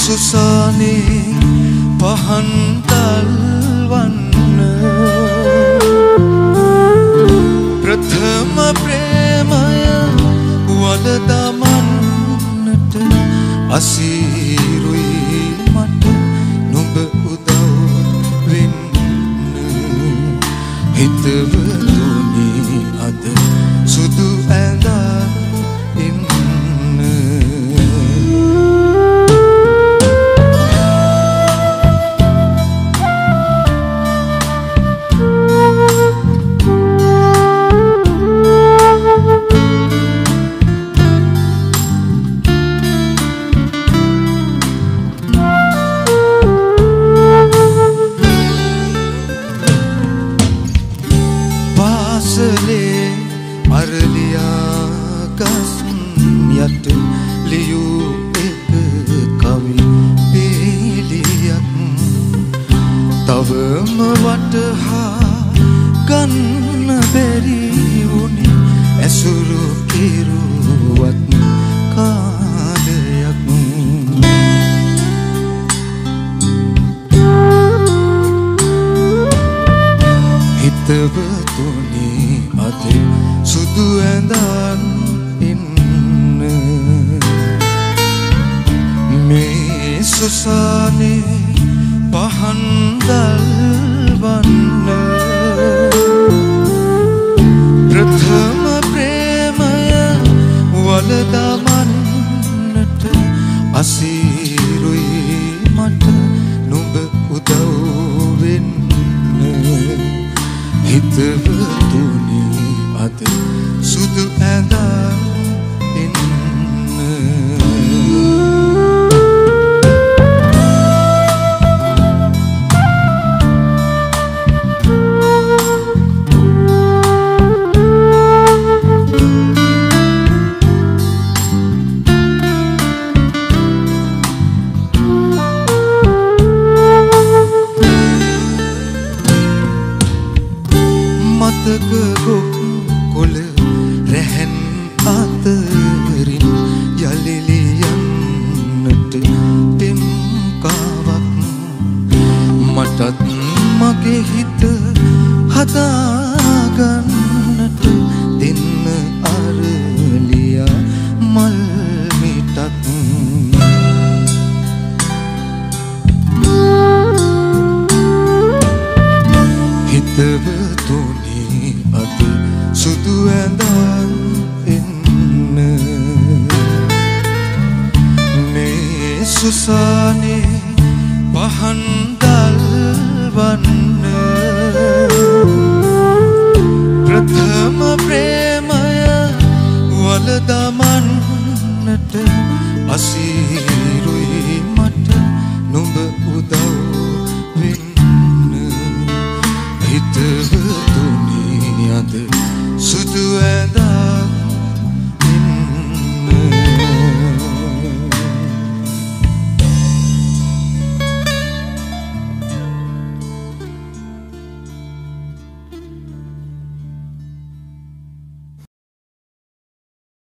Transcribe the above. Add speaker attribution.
Speaker 1: සුසානේ පහන් තල්වන්න ප්‍රථම ප්‍රේමය වල දමන්නට අසීරුයි මට නුඹ උදව් වෙන්න හිතවතුනි අද සුදු ඇඳා ඉන්න තවම වටහා ගන්න බැරි වුණේ ඇසුරු කිරුවත් කාලයක් හිතවතුනි අද සුදු ඇඳන් ඉන්න මේ සුසානේ පහන් දල්වන්න ප්‍රථම ප්‍රේමය වල දමන්නට අසීරුයි මට නුඹ උදව් වෙන්න හිතවතුනි අද සුදු ඇඳන් ඉන්න මතක ගොක් කොළ රැහැන් අතරින් යලිලියන්නට පෙම් කාවක් මටත් මගේ හිත හදාගන්නට දෙන්න අරලියා මල් මිටක් හිතවතුනි අද සුදු ඇඳන් ඉන්න මේ සුසානේ පහන් දල්වන්න ප්‍රථම ප්‍රේමය වල දමන්නට අසී